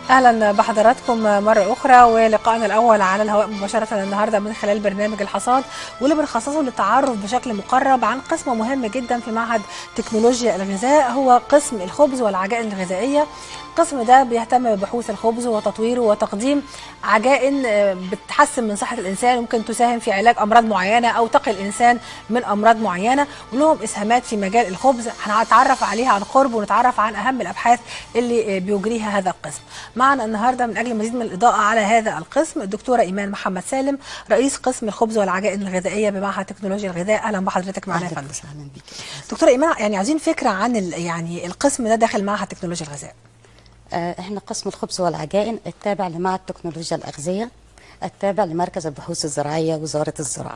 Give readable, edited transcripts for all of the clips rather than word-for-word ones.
اهلا بحضراتكم مره اخرى، ولقائنا الاول على الهواء مباشره النهارده من خلال برنامج الحصاد، واللي بنخصصه للتعرف بشكل مقرب عن قسم مهم جدا في معهد تكنولوجيا الغذاء، هو قسم الخبز والعجائن الغذائيه. القسم ده بيهتم ببحوث الخبز وتطويره وتقديم عجائن بتحسن من صحه الانسان، ممكن تساهم في علاج امراض معينه او تقي الانسان من امراض معينه، ولهم اسهامات في مجال الخبز هنتعرف عليها عن قرب ونتعرف عن اهم الابحاث اللي بيجريها هذا القسم. معنا النهارده من اجل مزيد من الاضاءه على هذا القسم الدكتوره ايمان محمد سالم، رئيس قسم الخبز والعجائن الغذائيه بمعهد تكنولوجيا الغذاء. اهلا بحضرتك معنا يا فندم. اهلا بيك دكتوره ايمان، يعني عايزين فكره عن يعني القسم ده داخل معهد تكنولوجيا الغذاء. احنا قسم الخبز والعجائن التابع لمعهد تكنولوجيا الاغذيه، التابع لمركز البحوث الزراعيه وزاره الزراعه.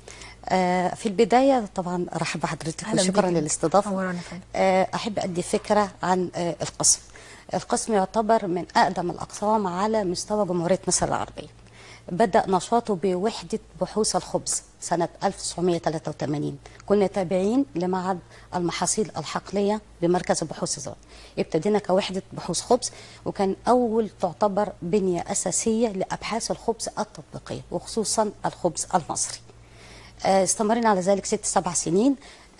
في البدايه طبعا ارحب بحضرتك وشكرا للاستضافه. احب ادي فكره عن القسم. القسم يعتبر من اقدم الاقسام على مستوى جمهوريه مصر العربيه. بدأ نشاطه بوحدة بحوث الخبز سنة 1983. كنا تابعين لمعهد المحاصيل الحقلية بمركز البحوث الزراعية. ابتدينا كوحدة بحوث خبز، وكان أول تعتبر بنية أساسية لأبحاث الخبز التطبيقية وخصوصا الخبز المصري. استمرنا على ذلك 6-7 سنين.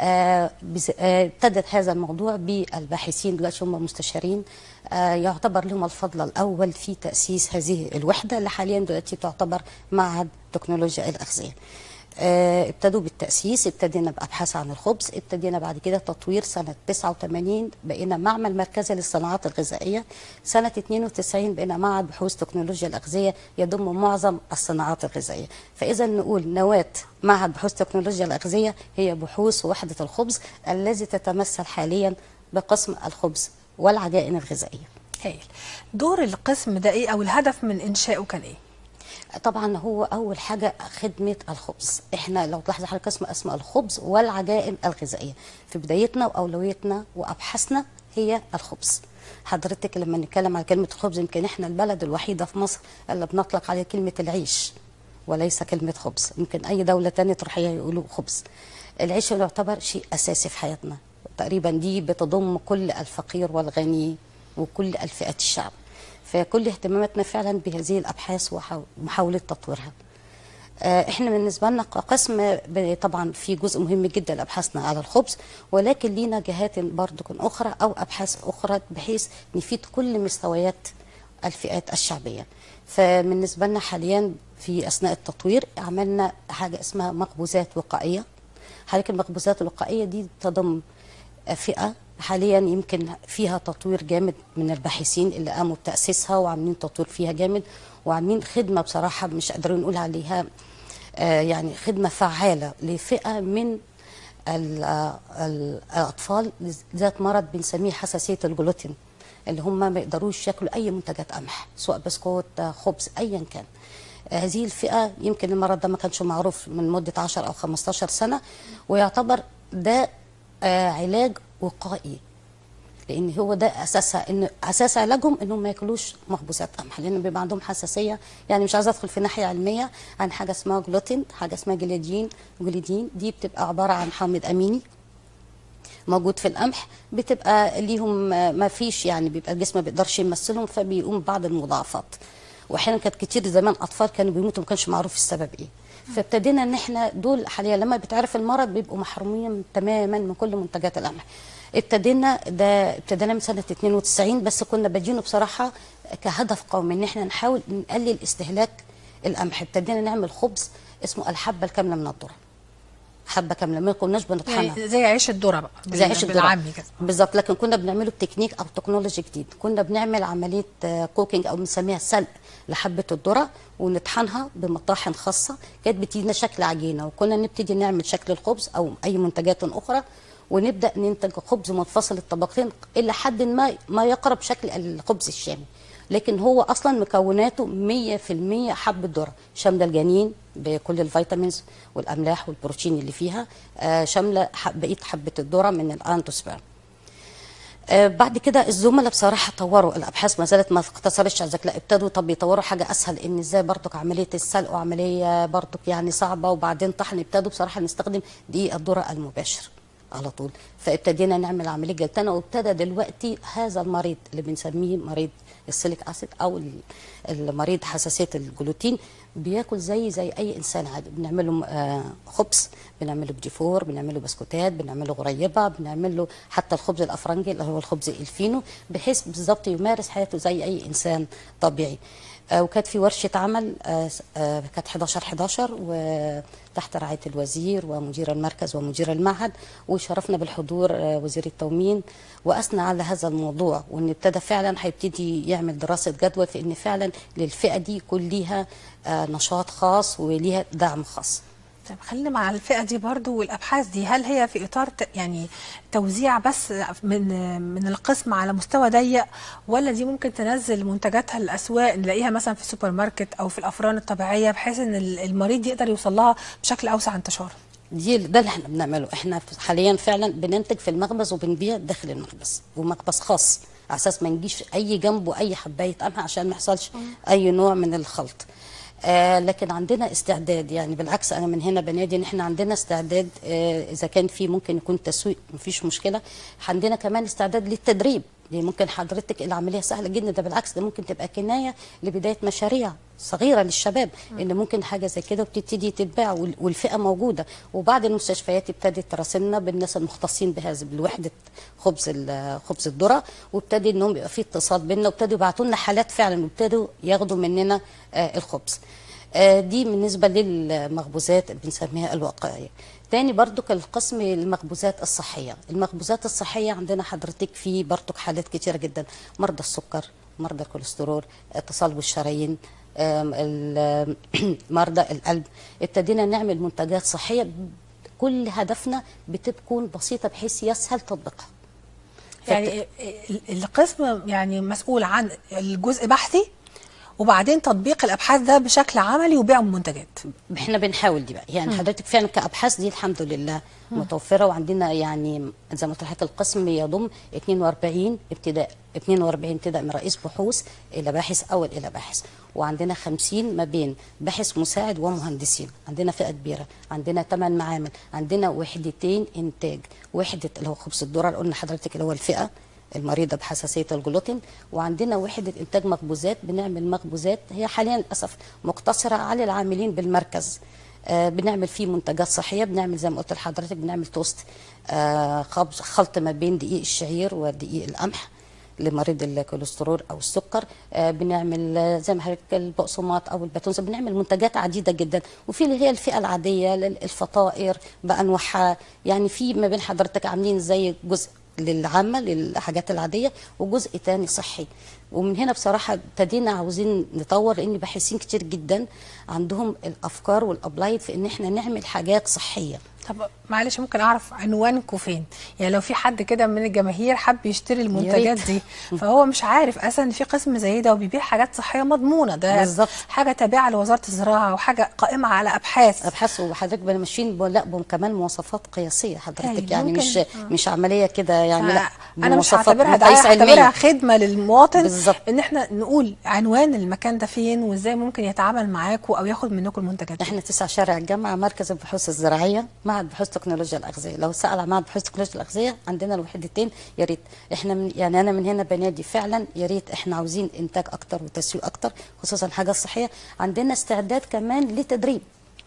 ابتدت هذا الموضوع بالباحثين دلوقتي هم مستشارين، يعتبر لهم الفضل الأول في تأسيس هذه الوحدة اللي حاليا دلوقتي تعتبر معهد تكنولوجيا الأغذية. ابتدوا بالتأسيس، ابتدينا بأبحاث عن الخبز، ابتدينا بعد كده تطوير سنة 89 بقينا معمل مركزي للصناعات الغذائية، سنة 92 بقينا معهد بحوث تكنولوجيا الأغذية يضم معظم الصناعات الغذائية. فإذا نقول نواة معهد بحوث تكنولوجيا الأغذية هي بحوث وحدة الخبز الذي تتمثل حاليا بقسم الخبز والعجائن الغذائية. هايل. دور القسم ده ايه او الهدف من انشائه كان ايه؟ طبعا هو اول حاجه خدمه الخبز. احنا لو تلاحظ على قسم اسمه الخبز والعجائن الغذائيه، في بدايتنا واولويتنا وابحاثنا هي الخبز. حضرتك لما نتكلم على كلمه الخبز يمكن احنا البلد الوحيده في مصر اللي بنطلق عليه كلمه العيش وليس كلمه خبز. يمكن اي دوله ثانيه تروحيها يقولوا خبز. العيش يعتبر شيء اساسي في حياتنا تقريبا، دي بتضم كل الفقير والغني وكل الفئات الشعب. فكل اهتماماتنا فعلا بهذه الابحاث ومحاوله تطويرها. احنا بالنسبه لنا قسم طبعا في جزء مهم جدا لابحاثنا على الخبز، ولكن لينا جهات برضو اخرى او ابحاث اخرى بحيث نفيد كل مستويات الفئات الشعبيه. فبالنسبه لنا حاليا في اثناء التطوير عملنا حاجه اسمها مخبوزات وقائيه. حضرتك المخبوزات الوقائيه دي تضم فئه حاليا يمكن فيها تطوير جامد من الباحثين اللي قاموا بتأسيسها وعاملين تطوير فيها جامد، وعاملين خدمة بصراحة مش قادرين نقول عليها يعني خدمة فعالة لفئة من الأطفال ذات مرض بنسميه حساسية الجلوتين، اللي هم ما يقدروش ياكلوا أي منتجات قمح سواء بسكوت خبز أيا كان. هذه الفئة يمكن المرض ده ما كانش معروف من مدة 10 أو 15 سنة، ويعتبر ده علاج وقائي، لان هو ده اساسها، ان اساس علاجهم انهم ما ياكلوش مخبوزات قمح، لان بيبقى عندهم حساسيه. يعني مش عايزه ادخل في ناحيه علميه عن حاجه اسمها جلوتين، حاجه اسمها جليدين دي بتبقى عباره عن حامض اميني موجود في القمح، بتبقى ليهم ما فيش يعني بيبقى الجسم ما بيقدرش يمثلهم، فبيقوم بعض المضاعفات. واحيانا كانت كتير زمان اطفال كانوا بيموتوا ما كانش معروف السبب ايه. فابتدينا ان احنا دول حاليا لما بيتعرف المرض بيبقوا محرومين تماما من كل منتجات القمح. ابتدينا من سنه 92، بس كنا بادينه بصراحه كهدف قومي ان احنا نحاول نقلل استهلاك القمح. ابتدينا نعمل خبز اسمه الحبه الكامله من الذره. حبه كامله ما كناش بنطحنها يعني زي عيش الذره بقى، زي عيش الذره بالظبط، لكن كنا بنعمله بتكنيك او تكنولوجي جديد. كنا بنعمل عمليه كوكينج او بنسميها سلق لحبه الذره ونطحنها بمطاحن خاصه، كانت بتدينا شكل عجينه، وكنا نبتدي نعمل شكل الخبز او اي منتجات اخرى، ونبدا ننتج خبز منفصل الطبقتين الى حد ما يقرب شكل الخبز الشامي. لكن هو اصلا مكوناته 100% حبه ذره، شامله الجنين بكل الفيتامينز والاملاح والبروتين اللي فيها، شامله بقيه حبه الذره من الانتوسبيرم. بعد كده الزملاء بصراحه طوروا الابحاث، ما زالت ما اقتصرتش على ذلك، لا ابتدوا طب يطوروا حاجه اسهل، ان ازاي برضك عمليه السلق وعمليه برضك يعني صعبه وبعدين طحن. ابتدوا بصراحه نستخدم دقيق الذره المباشر على طول. فابتدينا نعمل عمليه جلتنه، وابتدى دلوقتي هذا المريض اللي بنسميه مريض السيليك اسيد او المريض حساسيه الجلوتين بياكل زي اي انسان عادي. بنعمل له خبز، بنعمل له بديفور، بنعمل له بسكوتات، بنعمل له غريبه، بنعمل له حتى الخبز الافرنجي اللي هو الخبز الفينو، بحيث بالظبط يمارس حياته زي اي انسان طبيعي. وكانت في ورشه عمل كانت 11/11 وتحت رعايه الوزير ومدير المركز ومدير المعهد، وشرفنا بالحضور وزير التموين، واثنى على هذا الموضوع، وان ابتدى فعلا هيبتدي يعمل دراسه جدوى في ان فعلا للفئه دي يكون ليها نشاط خاص وليها دعم خاص. طيب خلينا مع الفئة دي برضو والأبحاث دي، هل هي في إطار يعني توزيع بس من القسم على مستوى ضيق، ولا دي ممكن تنزل منتجاتها للأسواق نلاقيها مثلا في السوبر ماركت أو في الأفران الطبيعية، بحيث إن المريض يقدر يوصل لها بشكل أوسع انتشار؟ ده اللي احنا بنعمله. احنا حاليا فعلا بننتج في المخبز وبنبيع داخل المخبز، ومخبز خاص على اساس ما نجيش اي جنبه اي حبايه قمح عشان ما يحصلش اي نوع من الخلط. لكن عندنا استعداد، يعني بالعكس انا من هنا بنادي ان احنا عندنا استعداد. اذا كان في ممكن يكون تسويق مفيش مشكله، عندنا كمان استعداد للتدريب. دي ممكن حضرتك العمليه سهله جدا، ده بالعكس ده ممكن تبقى كنايه لبدايه مشاريع صغيره للشباب، ان ممكن حاجه زي كده وبتبتدي تتباع والفئه موجوده. وبعد المستشفيات ابتدت تراسلنا بالناس المختصين بهذا بالوحده خبز الذره، وابتدي انهم يبقى في اتصال بيننا، وابتدوا يبعتوا لنا حالات فعلا وابتدوا ياخدوا مننا الخبز. دي بالنسبه للمخبوزات بنسميها الواقعيه. تاني برضو القسم المخبوزات الصحيه. المخبوزات الصحيه عندنا حضرتك في برضو حالات كتيره جدا، مرضى السكر، مرضى الكوليسترول، تصلب الشرايين، مرضى القلب. ابتدينا نعمل منتجات صحيه، كل هدفنا بتكون بسيطه بحيث يسهل تطبيقها. يعني القسم يعني مسؤول عن الجزء بحثي، وبعدين تطبيق الابحاث ده بشكل عملي وبيع منتجات. احنا بنحاول دي بقى، يعني حضرتك فعلا كابحاث دي الحمد لله متوفره، وعندنا يعني زي ما قلت لحضرتك القسم يضم 42 ابتداء من رئيس بحوث الى باحث اول الى باحث، وعندنا 50 ما بين باحث مساعد ومهندسين. عندنا فئه كبيره، عندنا 8 معامل، عندنا وحدتين انتاج، وحده اللي هو خبز الذره اللي قلنا لحضرتك اللي هو الفئه المريضه بحساسيه الجلوتين، وعندنا وحده انتاج مخبوزات. بنعمل مخبوزات هي حاليا للاسف مقتصره على العاملين بالمركز. بنعمل فيه منتجات صحيه، بنعمل زي ما قلت لحضرتك بنعمل توست، خلط ما بين دقيق الشعير ودقيق القمح لمريض الكوليسترول او السكر. بنعمل زي ما حضرتك البقسماط او الباتونزه. بنعمل منتجات عديده جدا، وفي اللي هي الفئه العاديه الفطائر بانواعها. يعني في ما بين حضرتك عاملين زي جزء للعامه للحاجات العاديه وجزء تاني صحي. ومن هنا بصراحه ابتدينا عاوزين نطور، لان باحثين كتير جدا عندهم الافكار والابلايد في ان احنا نعمل حاجات صحيه. طب معلش ممكن اعرف عنوانكم فين؟ يعني لو في حد كده من الجماهير حب يشتري المنتجات دي فهو مش عارف اصلا ان في قسم زي ده وبيبيع حاجات صحيه مضمونه، ده بالزبط. حاجه تابعه لوزاره الزراعه وحاجه قائمه على ابحاث وحضرتك ماشيين كمان مواصفات قياسيه حضرتك، يعني مش عمليه كده يعني، لا انا مش هعتبرها دعايه، هعتبرها خدمه للمواطن بالزبط. ان احنا نقول عنوان المكان ده فين وازاي ممكن يتعامل معاكم او ياخد منكم المنتجات. احنا 9 شارع الجامعه، مركز البحوث الزراعيه، معهد بحوث تكنولوجيا الاغذيه. لو سال عن معهد بحوث تكنولوجيا الاغذيه عندنا الوحدتين، يا ريت احنا يعني انا من هنا بنادي فعلا، يا ريت احنا عاوزين انتاج اكتر وتسويق اكتر، خصوصا حاجه صحيه. عندنا استعداد كمان لتدريب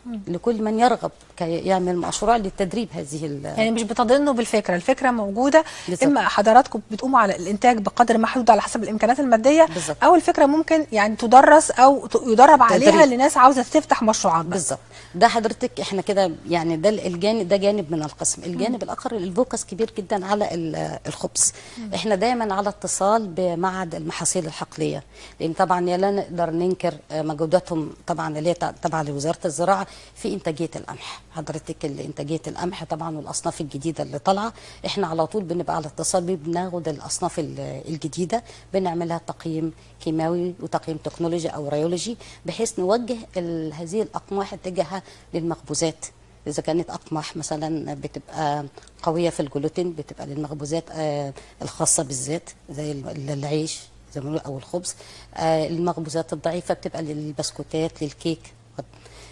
لكل من يرغب يعمل مشروع للتدريب هذه يعني مش بتضنوا بالفكره، الفكره موجوده بالزبط. اما حضراتكم بتقوموا على الانتاج بقدر محدود على حسب الامكانيات الماديه بالزبط. او الفكره ممكن يعني تدرس او يدرب عليها لناس عاوزه تفتح مشروعات. بالظبط، ده حضرتك احنا كده يعني ده الجانب، ده جانب من القسم. الجانب الاخر الفوكس كبير جدا على الخبز. احنا دايما على اتصال بمعهد المحاصيل الحقليه، لان طبعا لا نقدر ننكر مجهوداتهم طبعا اللي هي تابعه لوزاره الزراعه في انتاجيه القمح. حضرتك انتاجيه القمح طبعا والاصناف الجديده اللي طالعه، احنا على طول بنبقى على اتصال بيه، بناخد الاصناف الجديده بنعملها تقييم كيماوي وتقييم تكنولوجي او ريولوجي، بحيث نوجه هذه الاقماح اتجاهها للمخبوزات. اذا كانت اقماح مثلا بتبقى قويه في الجلوتين بتبقى للمخبوزات الخاصه بالذات زي العيش زي ما بنقول او الخبز. المخبوزات الضعيفه بتبقى للبسكوتات للكيك.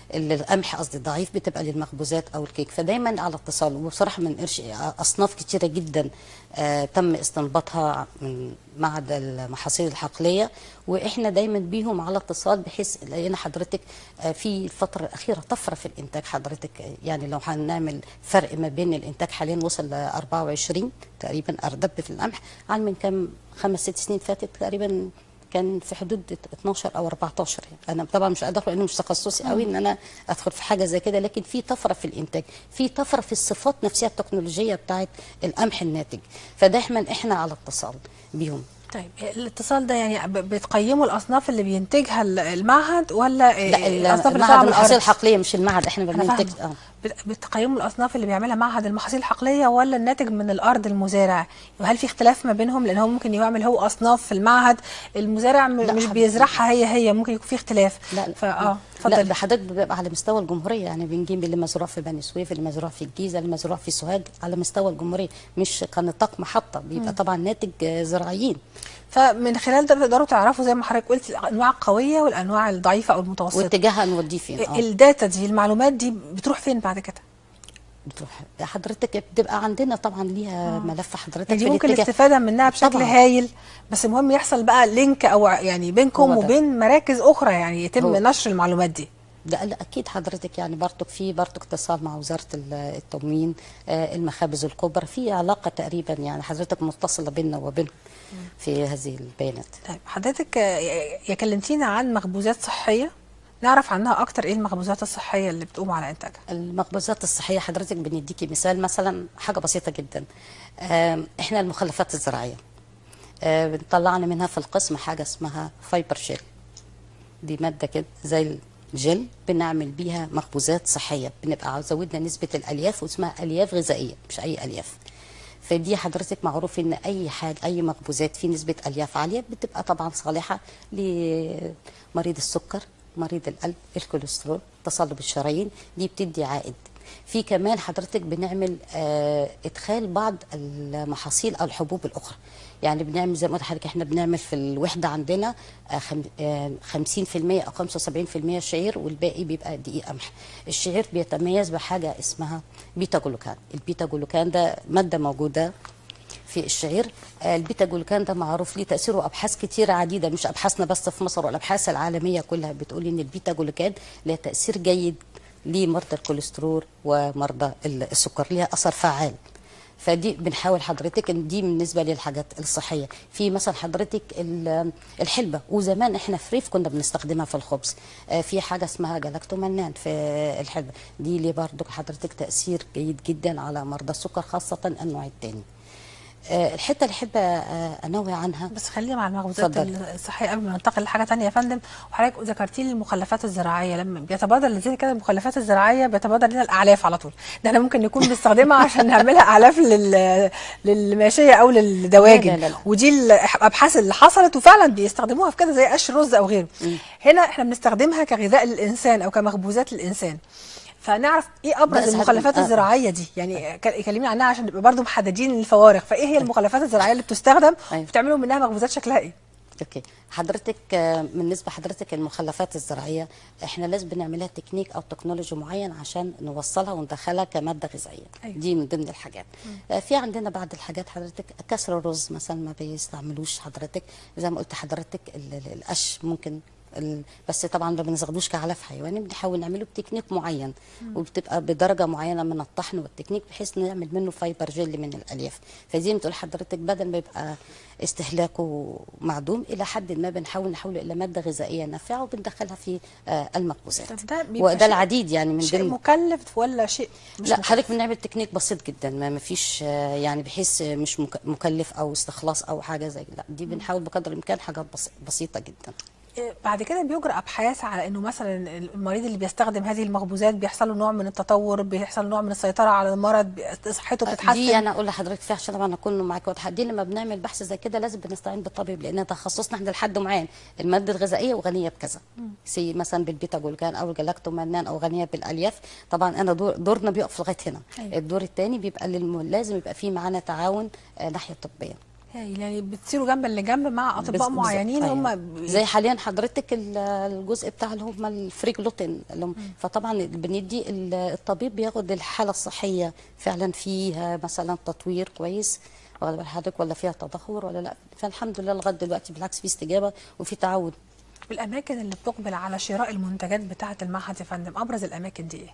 القمح قصدي ضعيف بتبقى للمخبوزات او الكيك. فدايما على اتصال. وبصراحه ما نقدرش، اصناف كتيره جدا تم استنباطها من معهد المحاصيل الحقليه، واحنا دايما بيهم على اتصال، بحيث لقينا حضرتك في الفتره الاخيره طفره في الانتاج حضرتك. يعني لو هنعمل فرق ما بين الانتاج حاليا وصل ل 24 تقريبا اردب في القمح، عن من كام 5-6 سنين فاتت تقريبا كان في حدود 12 او 14. يعني انا طبعا مش قادره لانه مش تخصصي قوي ان انا ادخل في حاجه زي كده، لكن في طفره في الانتاج، في طفره في الصفات نفسها التكنولوجيه بتاعت القمح الناتج. فدايما احنا على اتصال بيهم. طيب الاتصال ده يعني بتقيموا الاصناف اللي بينتجها المعهد، ولا لا، الاصناف اللي معهد المحاصيل الحقليه مش المعهد، احنا بننتج. بتقيموا الاصناف اللي بيعملها معهد المحاصيل الحقليه ولا الناتج من الارض المزارع؟ وهل في اختلاف ما بينهم؟ لان هو ممكن يعمل هو اصناف في المعهد، المزارع مش بيزرعها هي ممكن يكون في اختلاف. لا اتفضل. لا، حضرتك بيبقى على مستوى الجمهوريه، يعني بنجيب اللي مزروع في بني سويف، اللي مزروع في الجيزه، اللي مزروع في سوهاج، على مستوى الجمهوريه، مش كنطاق محطه، بيبقى طبعا ناتج زراعيين. فمن خلال ده بتقدروا تعرفوا زي ما حضرتك قلت الانواع القويه والانواع الضعيفه او المتوسطه، واتجاهها نوديه فين. الداتا دي، المعلومات دي بتروح فين بعد كده؟ بتروح حضرتك بتبقى عندنا طبعا ليها ملف حضرتك، يعني ممكن الاستفاده منها بشكل طبعاً هايل، بس المهم يحصل بقى لينك او يعني بينكم وبين مراكز اخرى، يعني يتم نشر المعلومات دي. ده اكيد حضرتك، يعني برضك اتصال مع وزاره التموين، المخابز الكبرى، في علاقه تقريبا، يعني حضرتك متصله بيننا وبينهم في هذه البيانات. طيب حضرتك يا كلمتينا عن مخبوزات صحيه، نعرف عنها اكتر. ايه المخبوزات الصحيه اللي بتقوم على انتاجها؟ المخبوزات الصحيه حضرتك بنديكي مثال، مثلا حاجه بسيطه جدا. احنا المخلفات الزراعيه طلعنا منها في القسم حاجه اسمها فايبر جيل. دي ماده كده زي الجل، بنعمل بيها مخبوزات صحيه، بنبقى زودنا نسبه الالياف، واسمها الياف غذائيه مش اي الياف. فدي حضرتك معروف ان اي حاجه، اي مخبوزات في نسبه الياف عاليه بتبقى طبعا صالحه لمريض السكر، مريض القلب، الكوليسترول، تصلب الشرايين، دي بتدي عائد. في كمان حضرتك بنعمل ادخال بعض المحاصيل او الحبوب الاخرى، يعني بنعمل زي ما قلت لحضرتك، احنا بنعمل في الوحده عندنا 50% او 75% شعير، والباقي بيبقى دقيق قمح. الشعير بيتميز بحاجه اسمها بيتا جلوكان. البيتا جلوكان ده ماده موجوده في الشعير. البيتا جلوكان ده معروف ليه تاثيره، وابحاث كتيره عديده، مش ابحاثنا بس في مصر، والابحاث العالميه كلها بتقول ان البيتا جلوكان لها تاثير جيد لمرضى الكوليسترول ومرضى السكر، ليها اثر فعال. فدي بنحاول حضرتك ان دي بالنسبه للحاجات الصحيه. في مثلا حضرتك الحلبه، وزمان احنا في ريف كنا بنستخدمها في الخبز، في حاجه اسمها جلاكتومنان في الحلبه، دي ليه برضك حضرتك تاثير جيد جدا على مرضى السكر، خاصه النوع الثاني. الحته اللي احب انوه عنها، بس خلينا مع المخبوزات الصحيه قبل ما ننتقل لحاجه ثانيه يا فندم. وحضرتك ذكرتي لي المخلفات الزراعيه، لما بيتبادر لذهني كده المخلفات الزراعيه بيتبادر لنا الاعلاف على طول، ده احنا ممكن نكون بنستخدمها عشان نعملها اعلاف للماشيه او للدواجن. لا. ودي الابحاث اللي حصلت وفعلا بيستخدموها في كده زي قش رز او غيره. هنا احنا بنستخدمها كغذاء للانسان او كمخبوزات للانسان. فنعرف ايه ابرز المخلفات الزراعيه دي، يعني كلمينا عنها عشان نبقى برضه محددين الفوارق. فايه هي المخلفات الزراعيه اللي بتستخدم وبتعملوا منها مخبوزات شكلها ايه؟ اوكي حضرتك، بالنسبه حضرتك المخلفات الزراعيه احنا لازم بنعملها تكنيك او تكنولوجي معين عشان نوصلها وندخلها كماده غذائيه. دي من ضمن الحاجات. في عندنا بعض الحاجات حضرتك، كسر الرز مثلا ما بيستعملوش حضرتك، زي ما قلت حضرتك القش ممكن، بس طبعا ما بنستخدموش كعلف حيواني، بنحاول نعمله بتكنيك معين، وبتبقى بدرجه معينه من الطحن والتكنيك، بحيث نعمل منه فايبر جل من الالياف. فزي ما تقول حضرتك، بدل ما يبقى استهلاكه معدوم، الى حد ما بنحاول نحوله الى ماده غذائيه نافعه وبندخلها في المخبوزات. وده العديد يعني من شيء مكلف ولا شيء مش لا حضرتك بنعمل تكنيك بسيط جدا، ما فيش يعني بحيث مش مكلف او استخلاص او حاجه زي لا، دي بنحاول بقدر الامكان حاجات بسيطه جدا. بعد كده بيجرى ابحاث على انه مثلا المريض اللي بيستخدم هذه المخبوزات بيحصل له نوع من التطور، بيحصل نوع من السيطره على المرض، صحته بتتحسن. دي انا اقول لحضرتك فيها عشان طبعا اكون معاك واضحه. دي لما بنعمل بحث زي كده لازم بنستعين بالطبيب، لان تخصصنا احنا لحد معين، الماده الغذائيه وغنيه بكذا، سي مثلا بالبيتا جلوكان او الجلاكتومنان او غنيه بالالياف. طبعا انا دورنا بيقف لغايه هنا. الدور الثاني بيبقى لازم يبقى فيه معانا تعاون ناحيه طبيه. يعني بتصيروا جنبا لجنب مع اطباء معينين هم زي حاليا حضرتك الجزء بتاع اللي هم الفري جلوتين فطبعا بندي الطبيب بياخد الحاله الصحيه فعلا فيها مثلا تطوير كويس واخد بال حضرتك ولا فيها تدهور ولا لا. فالحمد لله لغايه دلوقتي بالعكس في استجابه وفي تعود. الاماكن اللي بتقبل على شراء المنتجات بتاعه المعهد يا فندم، ابرز الاماكن دي ايه؟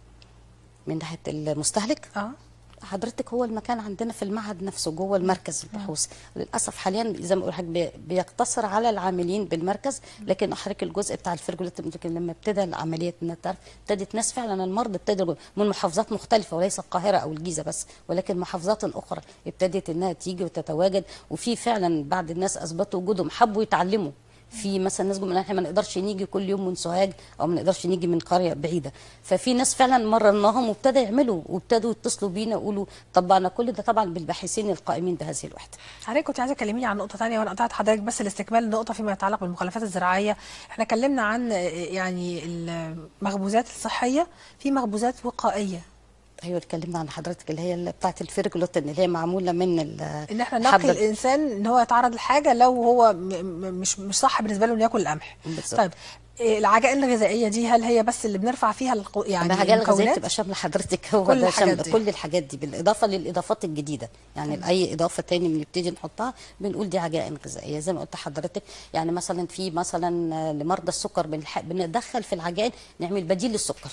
من ناحيه المستهلك حضرتك هو المكان عندنا في المعهد نفسه جوه المركز البحوث. للاسف حاليا زي ما بقول لحضرتك بيقتصر على العاملين بالمركز، لكن حضرتك الجزء بتاع الفرجولات لما ابتدى العمليه ابتدت ناس فعلا المرضى ابتدوا من محافظات مختلفه وليس القاهره او الجيزه بس، ولكن محافظات اخرى ابتدت انها تيجي وتتواجد، وفي فعلا بعض الناس اثبتوا وجودهم حبوا يتعلموا. في مثلا ناس بيقولوا احنا ما نقدرش نيجي كل يوم من سوهاج او ما نقدرش نيجي من قريه بعيده، ففي ناس فعلا مرناهم وابتدى يعملوا وابتدوا يتصلوا بينا يقولوا طبعنا كل ده طبعا بالباحثين القائمين بهذه الوحده. حضرتك كنت عايزه تكلميني عن نقطه ثانيه وانا قطعت حضرتك، بس لاستكمال النقطه فيما يتعلق بالمخلفات الزراعيه. احنا اتكلمنا عن يعني المخبوزات الصحيه، في مخبوزات وقائيه. ايوه اتكلمنا عن حضرتك اللي هي بتاعه الفيرجلوتين اللي هي معموله من ان احنا نقي الانسان ان هو يتعرض لحاجه لو هو مش صح بالنسبه له انه ياكل القمح. طيب العجائن الغذائيه دي هل هي بس اللي بنرفع فيها يعني العجائن الغذائيه بتبقى شامله حضرتك هو كل ده شامله كل الحاجات دي بالاضافه للاضافات الجديده، يعني اي اضافه تاني بنبتدي نحطها بنقول دي عجائن غذائيه زي ما قلت لحضرتك. يعني مثلا في مثلا لمرضى السكر بندخل في العجائن نعمل بديل للسكر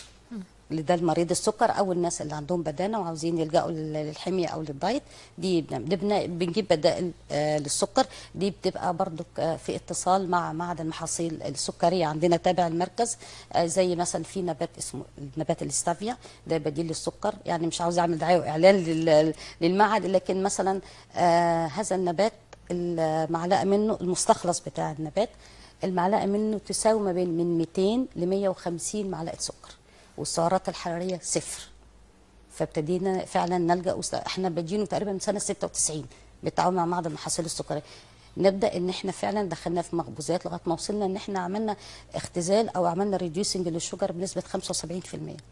ده المريض السكر او الناس اللي عندهم بدانه وعاوزين يلجأوا للحميه او للدايت، دي بنجيب بدائل للسكر. دي بتبقى برضو في اتصال مع معهد المحاصيل السكريه عندنا تابع المركز، زي مثلا في نبات اسمه نبات الاستافيا ده بديل للسكر. يعني مش عاوز اعمل دعايه واعلان للمعهد، لكن مثلا هذا النبات المعلقه منه المستخلص بتاع النبات المعلقه منه تساوي ما بين من 200 ل 150 معلقه سكر، والسعرات الحراريه صفر. فابتدينا فعلا نلجا احنا بادينه تقريبا من سنه 96 بالتعاون مع معهد المحاصيل السكريه، نبدا ان احنا فعلا دخلنا في مخبوزات لغايه ما وصلنا ان احنا عملنا اختزال او عملنا ريديوسنج للشجر بنسبه 75%.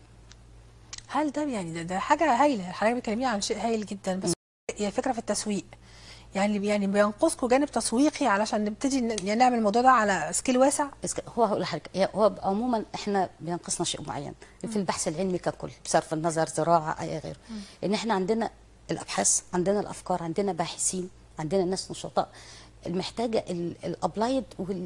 هل ده يعني ده حاجه هايله، حضرتك بتكلميني عن شيء هايل جدا، بس هي الفكره في التسويق. يعني بينقصكم جانب تسويقي علشان نبتدي نعمل الموضوع ده على سكيل واسع؟ هو هقول لحضرتك هو عموما احنا بينقصنا شيء معين في البحث العلمي ككل بصرف النظر زراعه اي غيره، ان احنا عندنا الابحاث، عندنا الافكار، عندنا باحثين، عندنا ناس نشطاء، المحتاجه الابلايد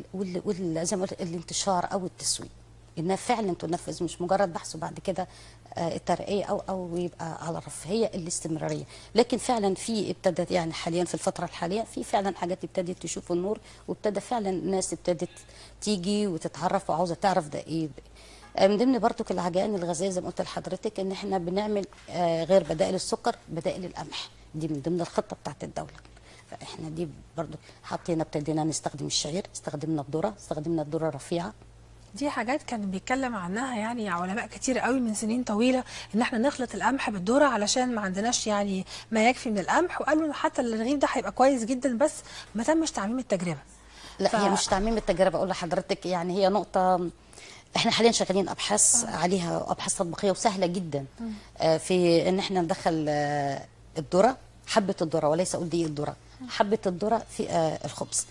زي ما قلت الانتشار او التسويق، انها فعلا تنفذ مش مجرد بحث وبعد كده الترقيه او يبقى على رفاهيه الاستمراريه. لكن فعلا في ابتدت يعني حاليا في الفتره الحاليه في فعلا حاجات ابتدت تشوف النور، وابتدى فعلا الناس ابتدت تيجي وتتعرف وعاوزه تعرف ده ايه. من ضمن برضك العجائن الغذائيه زي ما قلت لحضرتك ان احنا بنعمل غير بدائل السكر بدائل القمح، دي من ضمن الخطه بتاعت الدوله. فاحنا دي برضو حطينا ابتدينا نستخدم الشعير، استخدمنا الذره الرفيعه. دي حاجات كان بيتكلم عنها يعني علماء كتير قوي من سنين طويله، ان احنا نخلط القمح بالذره علشان ما عندناش يعني ما يكفي من القمح، وقالوا حتى الرغيف ده هيبقى كويس جدا، بس ما تمش تعميم التجربه. لا هي مش تعميم التجربه، اقول لحضرتك يعني هي نقطه احنا حاليا شغالين ابحاث عليها، ابحاث تطبيقيه وسهله جدا في ان احنا ندخل الذره، حبه الذره وليس اقول دقيق الذره، حبه الذره في الخبز.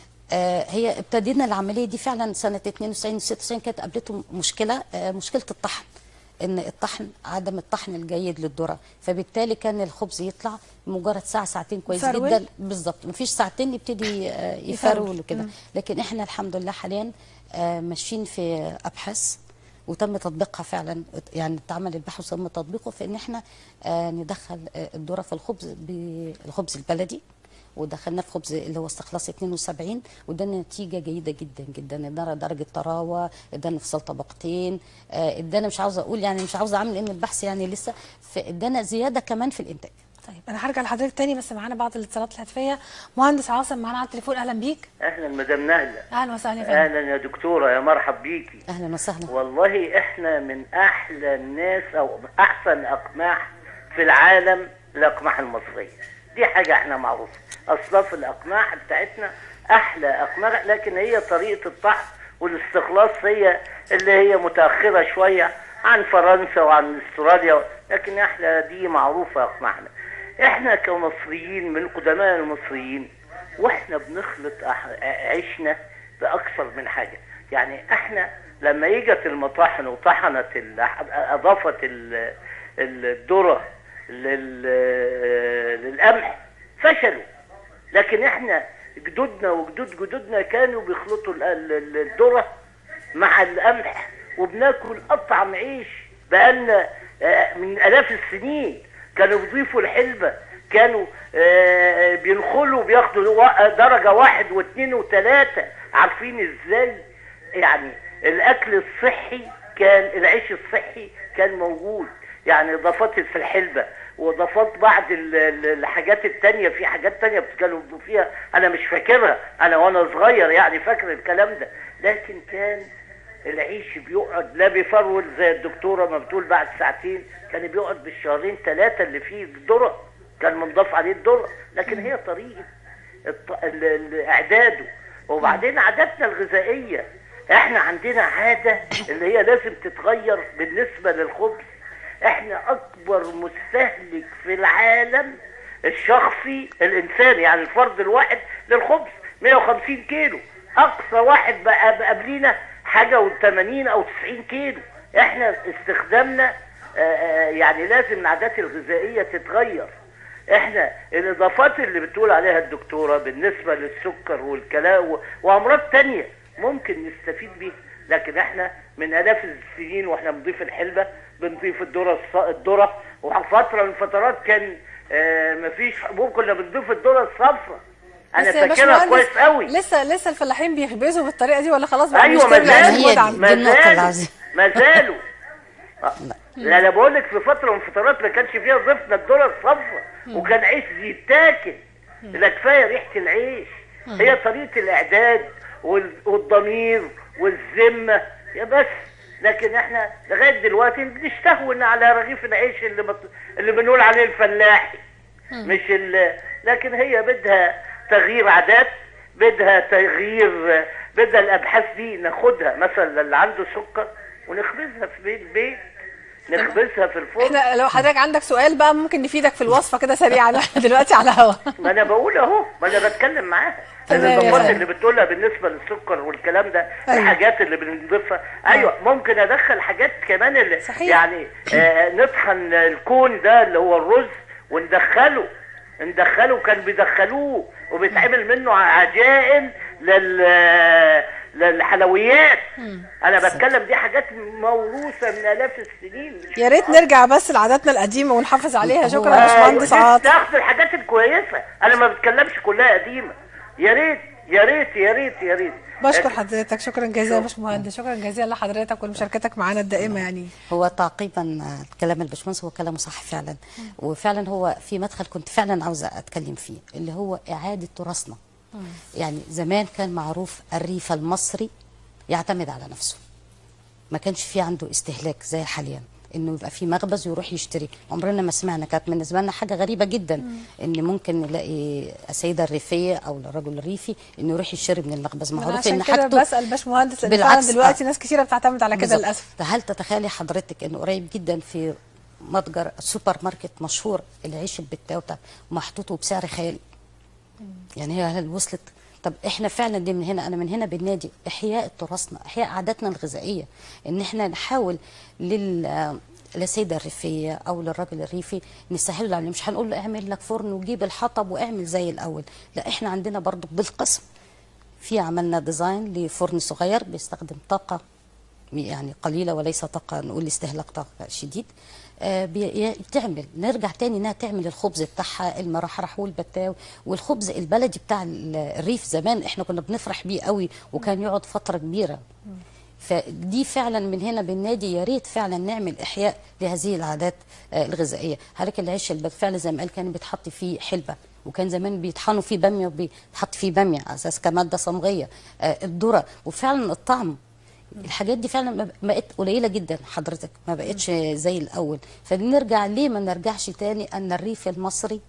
هي ابتدينا العمليه دي فعلا سنه 92 96 كانت قابلته مشكله الطحن، ان الطحن عدم الطحن الجيد للذره، فبالتالي كان الخبز يطلع مجرد ساعه ساعتين كويس جدا بالظبط، مفيش ساعتين يبتدي يفرول وكده. لكن احنا الحمد لله حاليا ماشيين في ابحاث وتم تطبيقها فعلا، يعني اتعمل البحث وتم تطبيقه في ان احنا ندخل الذره في بالخبز البلدي، ودخلنا في خبز اللي هو استخلاص 72 وادانا نتيجه جيده جدا جدا، ادانا درجه طراوه، ادانا انفصال طبقتين، ادانا مش عاوزه اقول يعني مش عاوزه اعمل ان البحث يعني لسه، ادانا زياده كمان في الانتاج. طيب انا هرجع لحضرتك تاني، بس معانا بعض الاتصالات الهاتفيه. مهندس عاصم معانا على التليفون، اهلا بيك. اهلا مدام نهله. اهلا وسهلا يا فندم. اهلا يا دكتوره، يا مرحب بيكي. اهلا وسهلا. والله احنا من احلى الناس او احسن اقماح في العالم الاقماح المصريه، دي حاجه احنا معروفه، اصناف الاقماح بتاعتنا احلى اقماح، لكن هي طريقه الطحن والاستخلاص هي اللي هي متاخره شويه عن فرنسا وعن استراليا، لكن احنا دي معروفه اقماحنا. احنا كمصريين من قدماء المصريين واحنا بنخلط عيشنا باكثر من حاجه. يعني احنا لما اجت المطاحن وطحنت اضافت الذره للقمح فشلوا. لكن احنا جدودنا وجدود جدودنا كانوا بيخلطوا الذره مع القمح وبناكل اطعم عيش بقالنا من الاف السنين. كانوا بيضيفوا الحلبه، كانوا بينخلوا بياخدوا درجه 1 و2 و3. عارفين ازاي؟ يعني الاكل الصحي كان، العيش الصحي كان موجود. يعني اضافات في الحلبه واضافات بعض الحاجات التانية، في حاجات تانية بتتكلموا فيها انا مش فاكرها، انا وانا صغير يعني فاكر الكلام ده. لكن كان العيش بيقعد لا بيفرول زي الدكتوره ما بتقول بعد ساعتين، كان بيقعد بالشهرين 3 اللي فيه الذره، كان منضاف عليه الذره. لكن هي طريقه اعداده. وبعدين عاداتنا الغذائيه، احنا عندنا عاده اللي هي لازم تتغير بالنسبه للخبز. احنا اكبر مستهلك في العالم الشخصي الانسان، يعني الفرد الواحد للخبز 150 كيلو. اقصى واحد بقى قبلينا حاجه و80 او 90 كيلو. احنا استخدامنا يعني لازم العادات الغذائيه تتغير. احنا الاضافات اللي بتقول عليها الدكتوره بالنسبه للسكر والكلام وامراض تانية ممكن نستفيد بيها، لكن احنا من الاف السنين واحنا بنضيف الحلبه، بنضيف الذره. وفتره من الفترات كان مفيش حبوب، كنا بنضيف الذره الصفراء. انا فاكرها كويس قوي. لسه الفلاحين بيخبزوا بالطريقه دي ولا خلاص بقى؟ ايوه ما زالوا. لا انا بقول لك في فتره من الفترات ما كانش فيها ضفنا الذره الصفراء وكان عيش يتاكل. لا كفايه ريحه العيش. هي طريقه الاعداد والضمير والذمه يا بس. لكن احنا لغايه دلوقتي بنستهون على رغيف العيش اللي بنقول عليه الفلاحي، مش لكن هي بدها تغيير عادات، بدها تغيير، بدها الابحاث دي ناخدها مثلا اللي عنده سكر ونخبزها في البيت، نخبزها في الفرن. احنا لو حضرتك عندك سؤال بقى ممكن نفيدك في الوصفه كده سريعا دلوقتي على الهوا. ما انا بقول اهو، ما انا بتكلم معاها. الاضافات اللي بتقولها بالنسبه للسكر والكلام ده، الحاجات اللي بنضيفها. ايوه ممكن ادخل حاجات كمان اللي صحيح. يعني نطحن الكون ده اللي هو الرز وندخله كان بيدخلوه وبيتعمل منه عجائن للحلويات. انا بتكلم دي حاجات موروثه من الاف السنين. يا ريت نرجع بس لعاداتنا القديمه ونحافظ عليها. شكرا يا باشمهندس عاطف. ناخد الحاجات الكويسه، انا ما بتكلمش كلها قديمه. يا ريت يا ريت يا ريت يا ريت. بشكر حضرتك، شكرا جزيلا يا باشمهندس، شكرا جزيلا لحضرتك ولمشاركتك معانا الدائمه. يعني هو تعقيبا كلام الباشمهندس، هو كلامه صح فعلا. وفعلا هو في مدخل كنت فعلا عاوزه اتكلم فيه، اللي هو اعاده تراثنا. يعني زمان كان معروف الريف المصري يعتمد على نفسه، ما كانش في عنده استهلاك زي حاليا انه يبقى في مخبز ويروح يشتري. عمرنا ما سمعنا، كانت بالنسبه لنا حاجه غريبه جدا ان ممكن نلاقي السيده الريفيه او الرجل الريفي انه يروح يشتري من المخبز. معروف ان حاجته. بسال باشمهندس لان فعلا دلوقتي ناس كثيره بتعتمد على كده للاسف. هل تتخيلي حضرتك انه قريب جدا في متجر سوبر ماركت مشهور العيش البتاو بتاع محطوط وبسعر خيالي؟ يعني هي هل وصلت؟ طب احنا فعلا دي من هنا، انا من هنا بالنادي احياء تراثنا، احياء عاداتنا الغذائيه، ان احنا نحاول للسيده الريفيه او للراجل الريفي نسهل له. مش هنقول له اعمل لك فرن وجيب الحطب واعمل زي الاول، لا احنا عندنا برضو بالقسم في عملنا ديزاين لفرن صغير بيستخدم طاقه يعني قليله وليس طاقه نقول استهلاك طاقه شديد. بتعمل نرجع تاني انها تعمل الخبز بتاعها المرحرح والبتاو والخبز البلدي بتاع الريف. زمان احنا كنا بنفرح بيه قوي وكان يقعد فتره كبيره. فدي فعلا من هنا بالنادي يا ريت فعلا نعمل احياء لهذه العادات الغذائيه. حضرتك العيش بالفعل زي ما قال كان بيتحط فيه حلبه، وكان زمان بيطحنوا فيه باميه وبيتحط فيه باميه على اساس كماده صمغيه. الذره وفعلا الطعم، الحاجات دي فعلا بقت قليله جدا حضرتك، ما بقتش زي الاول. فنرجع ليه ما نرجعش تاني ان الريف المصري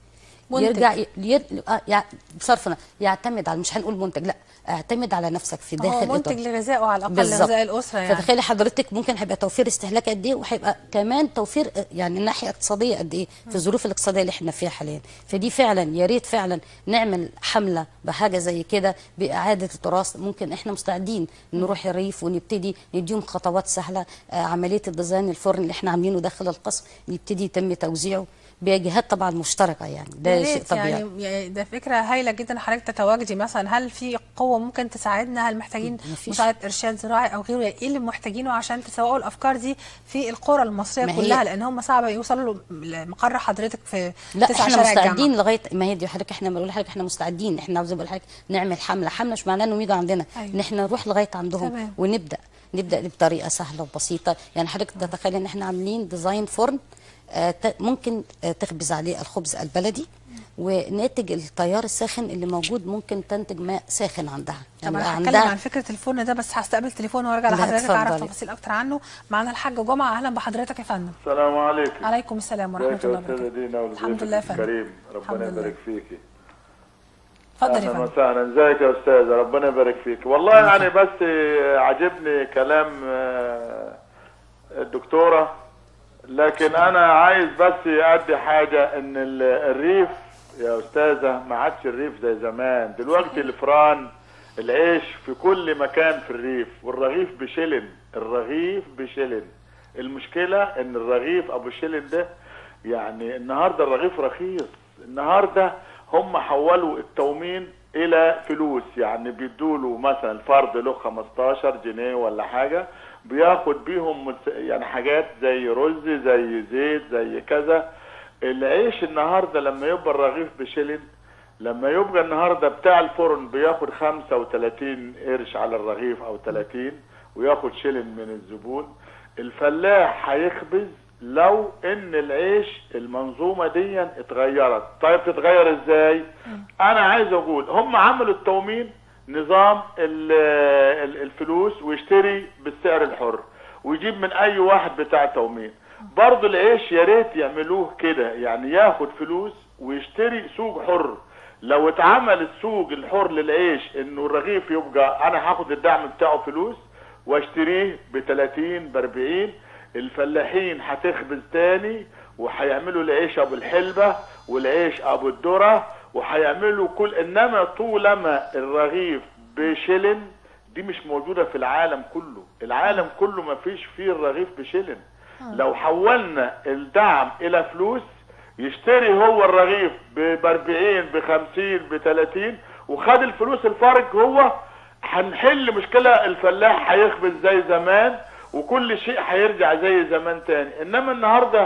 يرجع بصرفنا يعتمد على، مش هنقول منتج، لا اعتمد على نفسك في داخل منتج لغذائه على الاقل، بالزبط. لغذاء الاسره يعني. فتخيلي حضرتك ممكن هيبقى توفير استهلاك قد ايه، وهيبقى كمان توفير يعني الناحيه الاقتصاديه قد ايه في الظروف الاقتصاديه اللي احنا فيها حاليا. فدي فعلا يا ريت فعلا نعمل حمله بحاجه زي كده باعاده التراث. ممكن احنا مستعدين نروح الريف ونبتدي نديهم خطوات سهله. عمليه الديزاين الفرن اللي احنا عاملينه داخل القصر يبتدي يتم توزيعه بجهات طبعا مشتركه، يعني ده شيء طبيعي. يعني ده فكره هايله جدا حضرتك تتواجدي. مثلا هل في قوه ممكن تساعدنا؟ هل محتاجين مساعده ارشاد زراعي او غيره؟ ايه اللي محتاجينه عشان تسوقوا الافكار دي في القرى المصريه كلها؟ لان هم صعب يوصلوا لمقر حضرتك في 9 شارع الجامعه. احنا مستعدين لغايه ما هي دي حضرتك، احنا بنقول لحضرتك احنا مستعدين. احنا عاوزين نقول لحضرتك نعمل حمله مش معناه انهم يجوا عندنا، ان احنا نروح لغايه عندهم. تمام. ونبدا بطريقه سهله وبسيطه. يعني حضرتك تتخيل ان احنا عاملين ديزاين فرن ممكن تخبز عليه الخبز البلدي، وناتج التيار الساخن اللي موجود ممكن تنتج ماء ساخن عندها. يعني طبعا هتكلم عن فكره الفرن ده، بس هستقبل تليفون وارجع لحضرتك اعرف تفاصيل اكتر عنه. معانا الحاج جمعه. اهلا بحضرتك يا فندم. السلام عليكم. عليكم السلام ورحمه الله وبركاته. الحمد لله يا فندم. كريم، ربنا يبارك فيكي. اتفضل يا فندم. اهلا وسهلا. ازيك يا استاذه؟ ربنا يبارك فيك. والله يعني بس عجبني كلام الدكتوره، لكن انا عايز بس ادي حاجه، ان الريف يا استاذه ما عادش الريف زي زمان. دلوقتي الفران العيش في كل مكان في الريف، والرغيف بشلن. الرغيف بشلن. المشكله ان الرغيف ابو شلن ده، يعني النهارده الرغيف رخيص. النهارده هم حولوا التومين الى فلوس، يعني بيدوا له مثلا الفرد له 15 جنيه ولا حاجه، بياخد بيهم يعني حاجات زي رز زي زيت زي كذا. العيش النهارده لما يبقى الرغيف بشلن، لما يبقى النهارده بتاع الفرن بياخد 35 قرش على الرغيف او 30، وياخد شلن من الزبون، الفلاح هيخبز لو ان العيش المنظومه دي اتغيرت. طيب تتغير ازاي؟ انا عايز اقول هم عملوا التومين نظام الفلوس، ويشتري بالسعر الحر ويجيب من اي واحد بتاع تومين. برضه العيش يا ريت يعملوه كده، يعني ياخد فلوس ويشتري سوق حر. لو اتعمل السوق الحر للعيش، انه الرغيف يبقى انا هاخد الدعم بتاعه فلوس واشتريه ب30 ب40، الفلاحين هتخبز تاني، وهيعملوا العيش ابو الحلبة والعيش ابو الذرة، وهيعملوا كل. انما طولما الرغيف بشلن دي مش موجودة في العالم كله. العالم كله ما فيش فيه الرغيف بشلن. لو حولنا الدعم الى فلوس، يشتري هو الرغيف ب40 ب50 ب30، وخد الفلوس الفرق هو، هنحل مشكلة. الفلاح هيخبز زي زمان، وكل شيء هيرجع زي زمان تاني. انما النهارده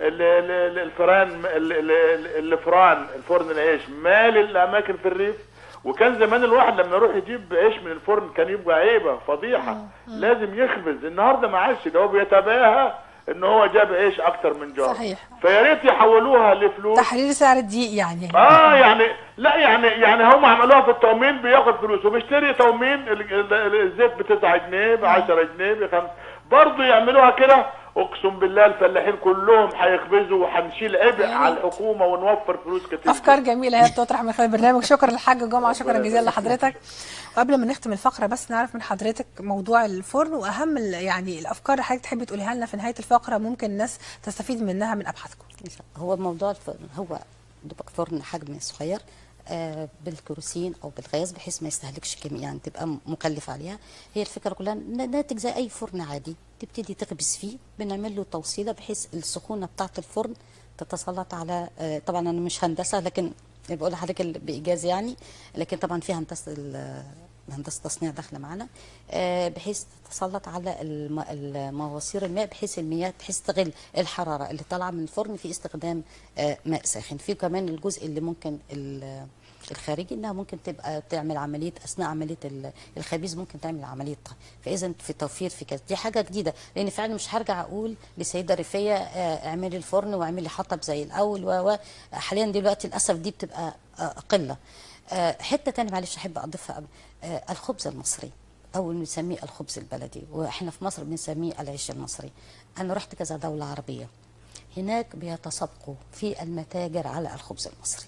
الفرن العيش مال الاماكن في الريف. وكان زمان الواحد لما يروح يجيب عيش من الفرن كان يبقى عيبه فضيحه، لازم يخبز. النهارده ما عادش، ده هو بيتباهى ان هو جاب عيش اكتر من جار. صحيح. فيا ريت يحولوها لفلوس. تحرير سعر الدقيق يعني. يعني لا، يعني هم عملوها في التومين، بياخد فلوس وبيشتري تومين الزيت ب9 جنيه ب10 جنيه ب5. برضه يعملوها كده، اقسم بالله الفلاحين كلهم هيخبزوا، وهنشيل عبء على الحكومه ونوفر فلوس كتير. افكار جميله هي بتطرح من خلال البرنامج. شكرا للحاج جمعه، شكرا جزيلا لحضرتك. وقبل ما نختم الفقره بس نعرف من حضرتك موضوع الفرن واهم يعني الافكار اللي حضرتك تحبي تقوليها لنا في نهايه الفقره، ممكن الناس تستفيد منها من ابحاثكم. هو موضوع الفرن هو فرن حجم صغير بالكروسين او بالغاز، بحيث ما يستهلكش كميه، يعني تبقى مكلف عليها. هي الفكره كلها ناتج زي اي فرن عادي، تبتدي تخبز فيه، بنعمل له توصيله بحيث السخونه بتاعه الفرن تتسلط على طبعا انا مش هندسه، لكن بقول لحضرتك بايجاز يعني، لكن طبعا في هندسه تصنيع داخله معانا، بحيث تتسلط على مواسير الماء، بحيث المياه تستغل الحراره اللي طالعه من الفرن في استخدام ماء ساخن. في كمان الجزء اللي ممكن الخارجي، انها ممكن تبقى تعمل عمليه اثناء عمليه الخبيز، ممكن تعمل عمليه طهي. فاذا في توفير في كذا، دي حاجه جديده، لان فعلا مش هرجع اقول لسيده ريفيه اعملي الفرن واعملي حطب زي الاول. حاليا دلوقتي للاسف دي بتبقى قله. حته ثانيه معلش احب اضيفها، الخبز المصري او نسميه الخبز البلدي، واحنا في مصر بنسميه العيش المصري. انا رحت كذا دوله عربيه، هناك بيتسابقوا في المتاجر على الخبز المصري.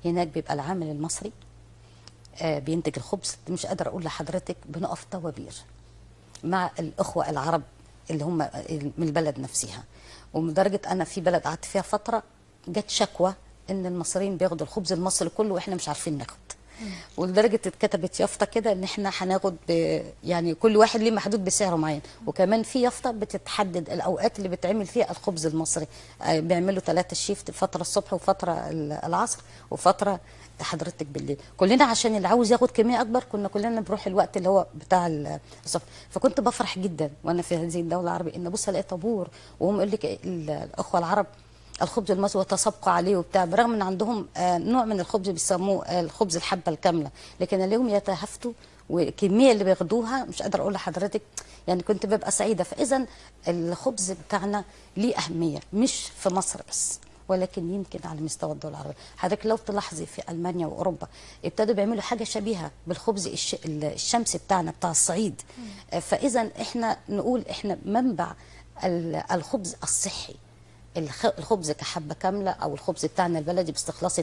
هناك بيبقى العامل المصري بينتج الخبز. مش قادره اقول لحضرتك بنقف طوابير مع الاخوه العرب اللي هم من البلد نفسها. ولدرجه انا في بلد قعدت فيها فتره جت شكوى ان المصريين بياخدوا الخبز المصري كله واحنا مش عارفين ناخد. ولدرجه اتكتبت يافطه كده ان احنا هناخد يعني كل واحد ليه محدود بسعره معين. وكمان في يافطه بتتحدد الاوقات اللي بيتعمل فيها الخبز المصري. بيعملوا 3 شيفت، فتره الصبح وفتره العصر وفتره حضرتك بالليل. كلنا عشان اللي عاوز ياخد كميه اكبر كنا كلنا بنروح الوقت اللي هو بتاع الصبح. فكنت بفرح جدا وانا في هذه الدوله العربيه ان ابص الاقي طابور وهم يقول لك الاخوه العرب الخبز المصري وتسابقوا عليه وبتاع، برغم ان عندهم نوع من الخبز بيسموه الخبز الحبه الكامله، لكن اليوم يتهافتوا والكميه اللي بياخدوها مش قادره اقول لحضرتك. يعني كنت ببقى سعيده. فاذا الخبز بتاعنا ليه اهميه مش في مصر بس، ولكن يمكن على مستوى الدول العربيه. حضرتك لو تلاحظي في المانيا واوروبا ابتدوا بيعملوا حاجه شبيهه بالخبز الشمسي بتاعنا بتاع الصعيد. فاذا احنا نقول احنا منبع الخبز الصحي. الخبز كحبه كامله او الخبز بتاعنا البلدي باستخلاص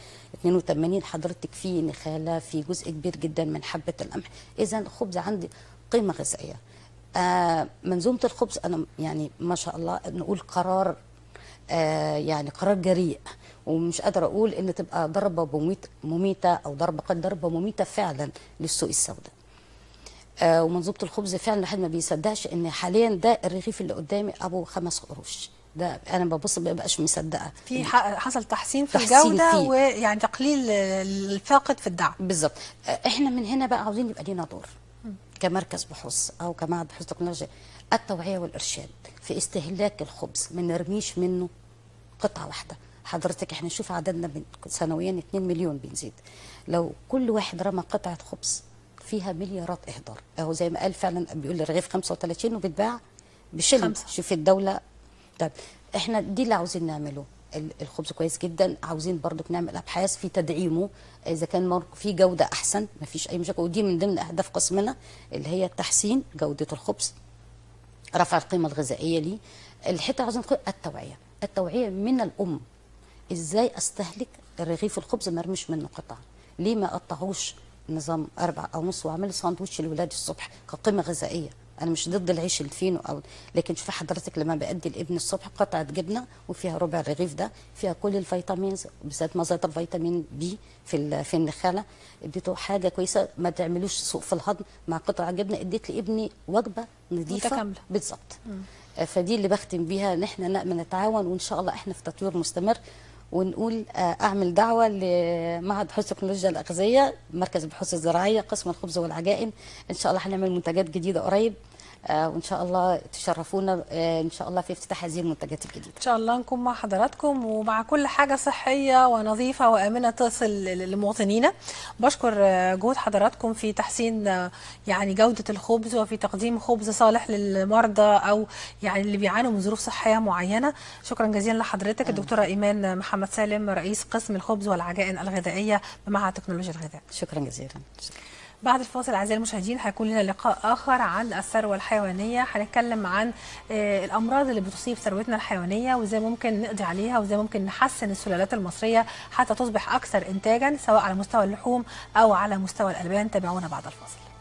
82 حضرتك فيه نخاله، في جزء كبير جدا من حبه القمح. اذا خبز عندي قيمه غذائيه. منظومه الخبز انا يعني ما شاء الله نقول قرار يعني قرار جريء، ومش قادره اقول ان تبقى ضربه مميته او ضربه مميته فعلا للسوق السوداء. ومنظومه الخبز فعلا الواحد ما بيصدقش ان حاليا ده الرغيف اللي قدامي ابو 5 قروش. ده انا ببص ما بقاش مصدقه. في حصل تحسين في الجوده ويعني تقليل الفاقد في الدعم. بالظبط. احنا من هنا بقى عاوزين يبقى لينا دور كمركز بحوث او كمعهد بحوث تكنولوجيا، التوعيه والارشاد في استهلاك الخبز. ما نرميش منه قطعه واحده. حضرتك احنا نشوف عددنا سنويا 2 مليون بنزيد. لو كل واحد رمى قطعه خبز فيها مليارات اهدار. اهو زي ما قال فعلا بيقول الرغيف 35 وبيتباع بشلن. شوف الدوله. طيب احنا دي اللي عاوزين نعمله. الخبز كويس جدا، عاوزين برضك نعمل ابحاث في تدعيمه اذا كان في جوده احسن، ما فيش اي مشاكل. ودي من ضمن اهداف قسمنا اللي هي تحسين جوده الخبز، رفع القيمه الغذائيه ليه. الحته عاوزين التوعيه من الام. ازاي استهلك رغيف الخبز ما ارميش منه قطعه؟ ليه ما اقطعوش نظام 4 أو نص واعمل ساندوتش للولاد الصبح كقيمه غذائيه؟ انا مش ضد العيش الفينو لكن شوفي حضرتك لما بادي لابني الصبح قطعه جبنه وفيها ربع الرغيف ده فيها كل الفيتامينز بالذات مصادر فيتامين بي في النخاله. اديته حاجه كويسه، ما تعملوش سوء في الهضم مع قطعه جبنه. اديت لابني وجبه نظيفه متكامله بالظبط. فدي اللي بختم بيها ان احنا نتعاون، وان شاء الله احنا في تطوير مستمر. ونقول اعمل دعوه لمعهد بحوث التكنولوجيا الاغذيه، مركز البحوث الزراعيه، قسم الخبز والعجائن. ان شاء الله هنعمل منتجات جديده قريب، وان شاء الله تشرفونا ان شاء الله في افتتاح هذه المنتجات الجديده. ان شاء الله نكون مع حضراتكم ومع كل حاجه صحيه ونظيفه وامنه تصل لمواطنينا. بشكر جهود حضراتكم في تحسين يعني جوده الخبز وفي تقديم خبز صالح للمرضى او يعني اللي بيعانوا من ظروف صحيه معينه. شكرا جزيلا لحضرتك الدكتوره ايمان محمد سالم، رئيس قسم الخبز والعجائن الغذائيه بمعهد تكنولوجيا الغذاء. شكرا جزيلا. بعد الفاصل اعزائي المشاهدين هيكون لنا لقاء اخر عن الثروه الحيوانيه. هنتكلم عن الامراض اللي بتصيب ثروتنا الحيوانيه وازاي ممكن نقضي عليها وازاي ممكن نحسن السلالات المصريه حتى تصبح اكثر انتاجا سواء على مستوى اللحوم او على مستوى الالبان. تابعونا بعد الفاصل.